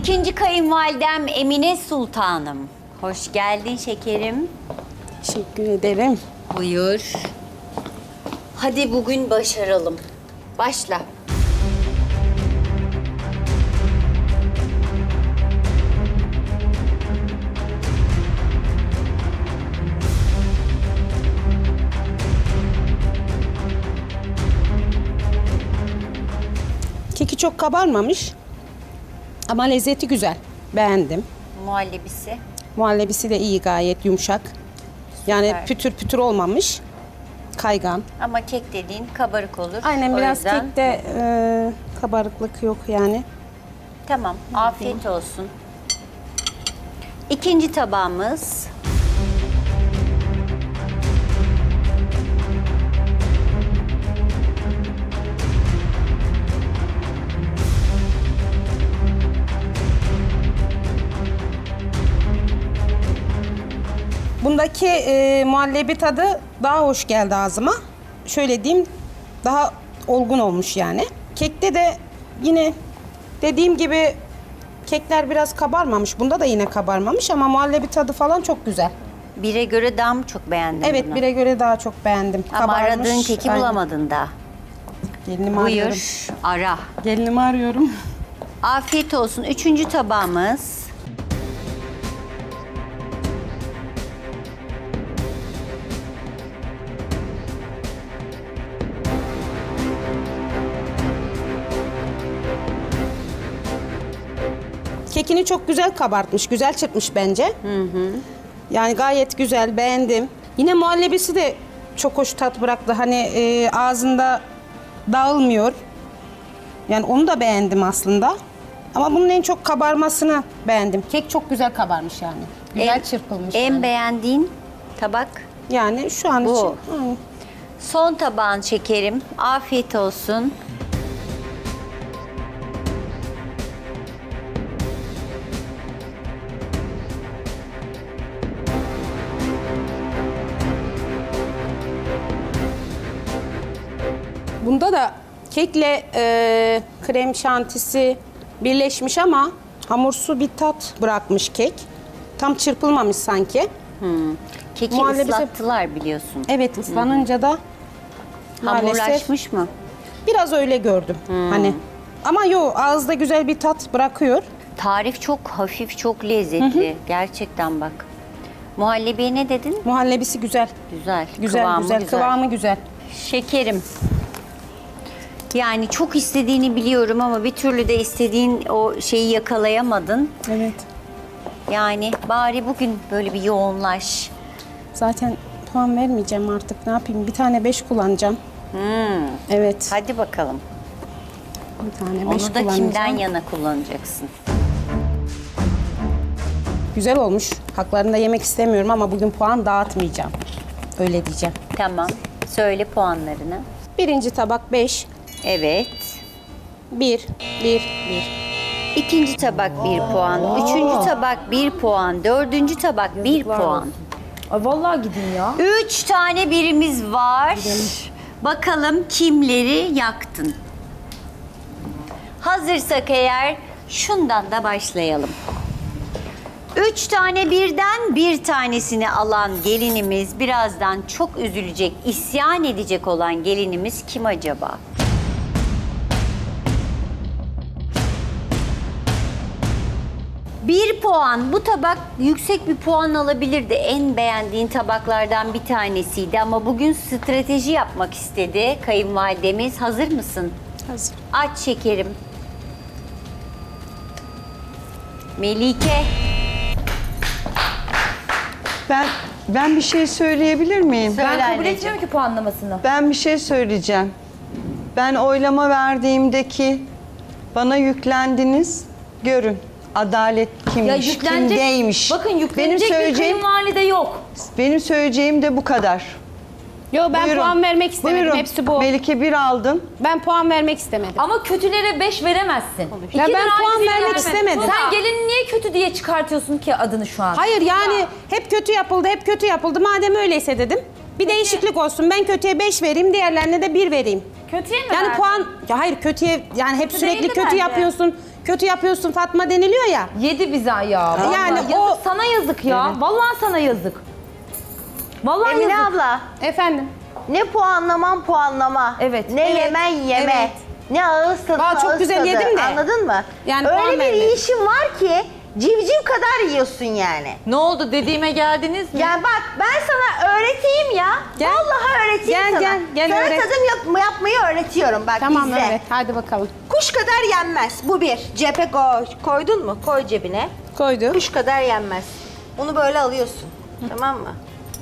İkinci kayınvalidem Emine Sultanım. Hoş geldin şekerim. Teşekkür ederim. Buyur. Hadi bugün başaralım. Başla. Keki çok kabarmamış ama lezzeti güzel. Beğendim. Muhallebisi. Muhallebisi de iyi, gayet yumuşak. Yani Süper. pütür pütür olmamış. Kaygan. Ama kek dediğin kabarık olur. Aynen, O biraz yüzden- kekte kabarıklık yok yani. Tamam, afiyet olsun. İkinci tabağımız. Bundaki muhallebi tadı daha hoş geldi ağzıma. Şöyle diyeyim, daha olgun olmuş yani. Kekte de yine dediğim gibi kekler biraz kabarmamış. Bunda da yine kabarmamış ama muhallebi tadı falan çok güzel. Bire göre daha mı çok beğendin Evet, bunu? bire göre daha çok beğendim. Ama Kabarmış, aradığın keki aynen. bulamadın da. Gelinimi arıyorum. Buyur, ara. Gelinimi arıyorum. Afiyet olsun. Üçüncü tabağımız. Kekini çok güzel kabartmış, güzel çırpmış bence. Yani gayet güzel, beğendim. Yine muhallebisi de çok hoş tat bıraktı. Hani ağzında dağılmıyor. Yani onu da beğendim aslında. Ama bunun en çok kabarmasını beğendim. Kek çok güzel kabarmış yani. Güzel çırpılmış. En yani. beğendiğin tabak. Yani şu an Bu. için. Hı. Son tabağın şekerim. Afiyet olsun. Bunda da kekle krem şantisi birleşmiş ama hamursu bir tat bırakmış kek. Tam çırpılmamış sanki. Keki Muhallebisi- ıslattılar biliyorsun. Evet, ıslanınca da maalesef Hamurlaşmış mı? biraz öyle gördüm. Hani ama yo, ağızda güzel bir tat bırakıyor. Tarif çok hafif, çok lezzetli. Gerçekten bak. Muhallebiye ne dedin? Muhallebisi güzel. Güzel. Güzel, kıvamı güzel. Kıvamı güzel. Şekerim. Yani çok istediğini biliyorum ama bir türlü de istediğin o şeyi yakalayamadın. Evet. Yani bari bugün böyle bir yoğunlaş. Zaten puan vermeyeceğim artık. Ne yapayım? Bir tane 5 kullanacağım. Evet. Hadi bakalım. Bir tane 5 Onu da kullanacağım. kimden yana kullanacaksın? Güzel olmuş. Haklarını da yemek istemiyorum ama bugün puan dağıtmayacağım. Öyle diyeceğim. Tamam. Söyle puanlarını. Birinci tabak 5. Evet. 1. İkinci tabak 1 puan. Üçüncü tabak 1 puan. Dördüncü tabak 1 puan. Ay vallahi gidin ya. 3 tane birimiz var. Bakalım kimleri yaktın? Hazırsak eğer şundan da başlayalım. 3 tane birden bir tanesini alan gelinimiz, birazdan çok üzülecek, isyan edecek olan gelinimiz kim acaba? Bir puan. Bu tabak yüksek bir puan alabilirdi. En beğendiğin tabaklardan bir tanesiydi ama bugün strateji yapmak istedi kayınvalidemiz. Hazır mısın? Hazır. Aç şekerim. Melike. Ben bir şey söyleyebilir miyim? Söyle Ben kabul anneciğim. etmiyorum ki puanlamasını. Ben bir şey söyleyeceğim. Ben oylama verdiğimdeki bana yüklendiniz. Görün. Adalet kimmiş, Ya yüklenecek. kimdeymiş. Bakın benim yüklenecek bir söyleyeceğim, kayınvalide yok. benim söyleyeceğim de bu kadar. Yo, ben Buyurun. puan vermek istemedim. Buyurun. Hepsi bu. Melike bir aldın. Ben puan vermek istemedim. Ama kötülere 5 veremezsin. Ya İki ben lira puan aynısını vermek veremezsin. istemedim. Sen gelin niye kötü diye çıkartıyorsun ki adını şu an? Hayır yani hep kötü yapıldı, hep kötü yapıldı. Madem öyleyse dedim. Bir değişiklik olsun. Ben kötüye 5 vereyim, diğerlerine de 1 vereyim. Kötüye mi Yani verdin? puan, ya hayır kötüye yani hep sürekli değildi kötü bence. yapıyorsun. kötü yapıyorsun Fatma deniliyor ya. Yedi bize ya. Vallahi Yani yazık, o- sana yazık ya. Vallahi sana yazık. Vallahi Emine yazık. abla, Efendim. ne puanlama. Evet. Ne Evet. yemen yeme. Evet. Ne ağız tadı Vallahi çok ağız güzel tadı. yedim de. Anladın mı? Yani puan öyle bir vermedim. yiyişin var ki civciv kadar yiyorsun yani. Ne oldu, dediğime geldiniz mi? Yani bak ben sana öğreteyim ya. Gel. Vallahi öğreteyim Gel, sana. gel sana öğret. tadım yapmayı öğretiyorum bak Tamam izle. evet hadi bakalım. Kuş kadar yenmez. Bu bir. Cephe koydun mu? Koy cebine. Koydu. Kuş kadar yenmez. Bunu böyle alıyorsun. Tamam mı?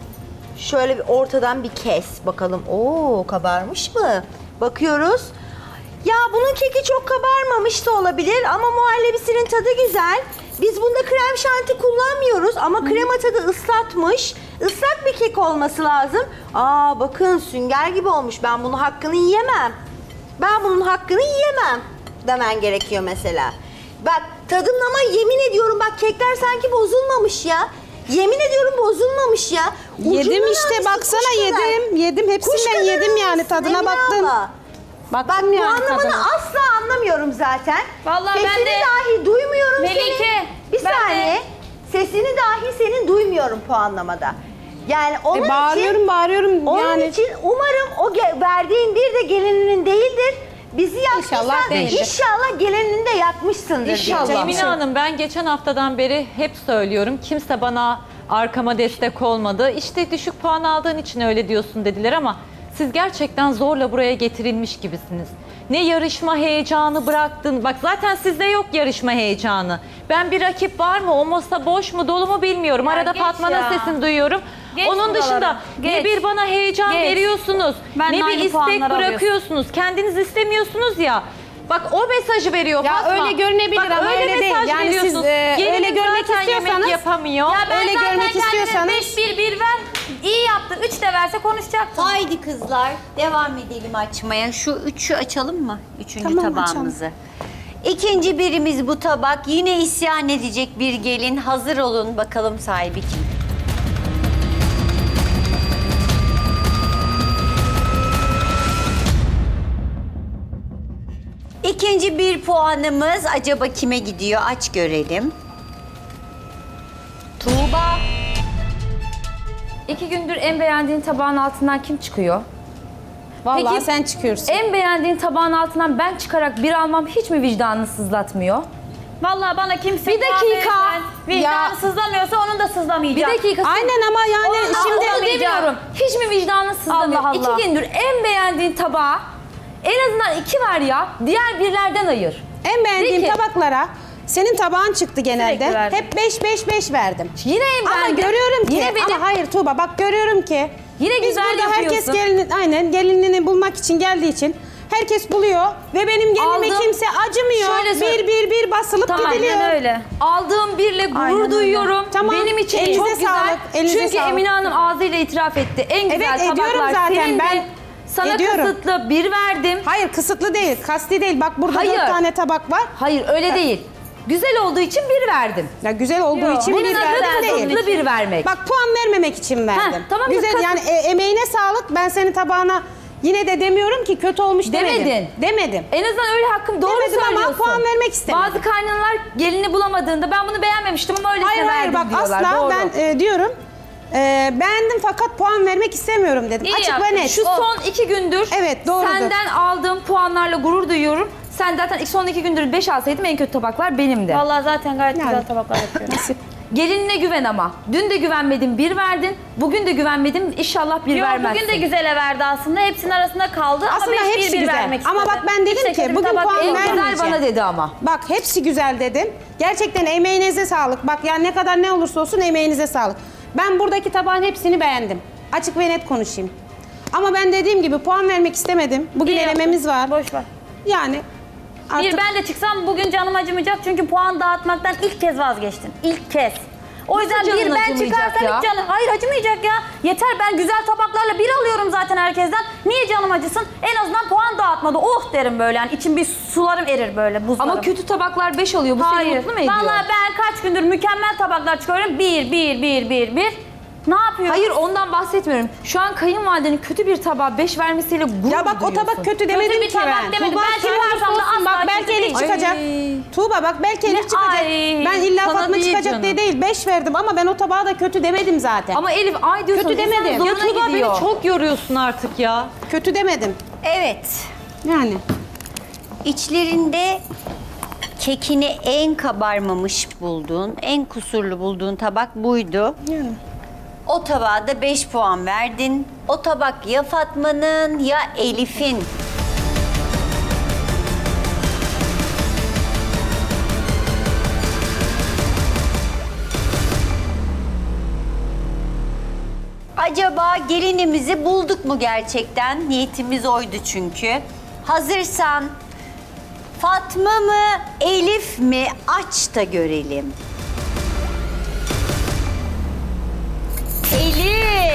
Şöyle bir ortadan bir kes bakalım. Oo, kabarmış mı? Bakıyoruz. Ya bunun keki çok kabarmamış da olabilir ama muhallebisinin tadı güzel. Biz bunda krem şanti kullanmıyoruz ama krema tadı ıslatmış. Islak bir kek olması lazım. Aa bakın sünger gibi olmuş. Ben bunun hakkını yiyemem. Ben bunun hakkını yiyemem demen gerekiyor mesela. Bak tadımlama yemin ediyorum bak kekler sanki bozulmamış ya. Yemin ediyorum bozulmamış ya. Yedim Ucundan işte almışsın, baksana kuş kadar. yedim. Yedim Kuş hepsinden kadar yedim yani almışsın tadına Emine baktım. abla. Bak Baktım bu yani anlamını tadına. asla anlamıyorum zaten. Vallahi ben Sesini de- dahi duymuyorum Melike, senin. Bir ben de- saniye. Sesini dahi senin duymuyorum puanlamada. Yani onun Bağırıyorum Onun yani. için umarım o verdiğin bir de gelininin değildir. Bizi yaktıysan İnşallah değildir. inşallah gelinini de yakmışsındır. İnşallah. diyeceğim. Emine Hanım, ben geçen haftadan beri hep söylüyorum. Kimse bana arkama destek olmadı. İşte düşük puan aldığın için öyle diyorsun dediler ama siz gerçekten zorla buraya getirilmiş gibisiniz. Ne yarışma heyecanı bıraktın. Bak zaten sizde yok yarışma heyecanı. Ben bir rakip var mı? O masa boş mu dolu mu bilmiyorum. Ya Arada geç Fatma'nın ya. sesini duyuyorum. Geç Onun buraları. dışında ne Geç. bir bana heyecan Geç. veriyorsunuz. Ben de ne bir aynı istek puanları bırakıyorsunuz. Kendiniz istemiyorsunuz ya. Bak o mesajı veriyor Ya Fatma. öyle görünebilir Bak, ama öyle değil. mesaj Yani siz, veriyorsunuz. öyle Gelinin görmek zaten istiyorsanız- yemek yapamıyor. Ya ben Öyle zaten görmek kendime istiyorsanız- 5-1-1 ver. İyi yaptı. 3 de verse konuşacaktım. Haydi kızlar devam edelim açmaya. Şu üçü açalım mı? Üçüncü Tamam, tabağımızı. İkinci birimiz bu tabak. Yine isyan edecek bir gelin. Hazır olun bakalım sahibi kim? İkinci bir puanımız acaba kime gidiyor? Aç görelim. Tuğba. 2 gündür en beğendiğin tabağın altından kim çıkıyor? Vallahi Peki- sen çıkıyorsun. En beğendiğin tabağın altından ben çıkarak bir almam hiç mi vicdanını sızlatmıyor? Vallahi bana kimse Bir puan dakika. vermez. Vicdanı Ya- sızlamıyorsa onun da Bir sızlamayacak. dakika. Aynen ama yani Şimdi şimdi demiyorum. Hiç mi vicdanın sızlamıyor? Allah Allah. 2 gündür en beğendiğin tabağa en azından 2 ver ya. Diğer birlerden ayır. en beğendiğim De ki- tabaklara senin tabağın çıktı genelde. Sürekli verdim. Hep 5 verdim. Yine en Ama beğendiğin. görüyorum ki Yine benim. ama hayır Tuğba bak görüyorum ki Yine biz güzel burada herkes yapıyorsun. gelinini bulmak için geldiği için herkes buluyor ve benim gelinime Aldım. kimse acımıyor. Şöyle söyle- Bir basılıp Tamam, gidiliyor. Aynen öyle. Aldığım birle gurur Aynen öyle. duyuyorum. Tamam. Benim için Elinize çok güzel. sağlık, elinize Çünkü sağlık. Emine Hanım ağzıyla itiraf etti. En güzel Evet, ediyorum tabaklar zaten. senin de. Ben Sana ediyorum. kısıtlı 1 verdim. Hayır kısıtlı değil, kasti değil. Bak burada Hayır. 4 tane tabak var. Hayır öyle değil. Güzel olduğu için 1 verdim. Ya güzel olduğu Yok, için Benim bir adım verdim değil. kısıtlı 1 vermek. Bak puan vermemek için verdim. tamam da Güzel kasıt- yani emeğine sağlık. Ben senin tabağına yine de demiyorum ki kötü olmuş demedim. Demedin. Demedim. En azından öyle hakkım doğru Demedim ama söylüyorsun. puan vermek istemedim. Bazı kaynanalar gelini bulamadığında ben bunu beğenmemiştim ama öylesine Hayır verdim bak diyorlar. asla Doğru. ben diyorum. Beğendim fakat puan vermek istemiyorum dedim. İyi Açık yaptın. ve net. Şu son 2 gündür Evet, doğrudur. senden aldığım puanlarla gurur duyuyorum. Sen zaten son 2 gündür 5 alsaydım en kötü tabaklar benimdi. Vallahi zaten gayet Yani. güzel tabaklar yapıyorum. Nasip. Gelinine güven ama. Dün de güvenmedim 1 verdin. Bugün de güvenmedim inşallah 1 Yok vermezsin. bugün de güzele verdi aslında. Hepsinin arasında kaldı Aslında ama 5-1-1 hepsi güzel. vermek Ama istedi. bak ben dedim Hiç de ki kötü bir bugün tabak puan değil. En güzel vermeyeceğim. bana dedi ama. Bak hepsi güzel dedim. Gerçekten emeğinize sağlık. Bak yani ne kadar ne olursa olsun emeğinize sağlık. Ben buradaki tabağın hepsini beğendim. Açık ve net konuşayım. Ama ben dediğim gibi puan vermek istemedim. Bugün İyi elememiz var. Boş ver. Yani artık Bir ben de çıksam bugün canım acımayacak çünkü puan dağıtmaktan ilk kez vazgeçtin. İlk kez. O yüzden canın bir ben acımayacak çıkarsam ya? hiç canım... Hayır acımayacak ya. Yeter ben güzel tabaklarla bir alıyorum zaten herkesten. Niye canım acısın? En azından puan dağıtmadı. Oh derim böyle yani içim bir sularım erir böyle buzlarım. Ama kötü tabaklar 5 oluyor. Bu seni Hayır. mutlu mu ediyor? Vallahi ben kaç gündür mükemmel tabaklar çıkarıyorum. Bir. Ne yapıyoruz? Hayır ondan bahsetmiyorum. Şu an kayınvalidenin kötü bir tabağa 5 vermesiyle gurur Ya bak o duyuyorsun. tabak kötü demedim bir ki tabak ben. demedim. Tuğba, Ben sen yaparsam da olsun, asla bak kötü belki değil. Elif çıkacak. Ay. Tuğba bak belki Elif çıkacak. ay. Ben illa Sana Fatma değil çıkacak canım. diye değil. 5 verdim ama ben o tabağa da kötü demedim zaten. Ama Elif ay diyorsun. Kötü demedim. insanın Ya zoruna Tuğba beni gidiyor. çok yoruyorsun artık ya. Kötü demedim. Evet. Yani. İçlerinde kekini en kabarmamış bulduğun, en kusurlu bulduğun tabak buydu. Yani. O tabağa da 5 puan verdin. O tabak ya Fatma'nın ya Elif'in. Acaba gelinimizi bulduk mu gerçekten? Niyetimiz oydu çünkü. Hazırsan Fatma mı, Elif mi? Aç da görelim. Elif!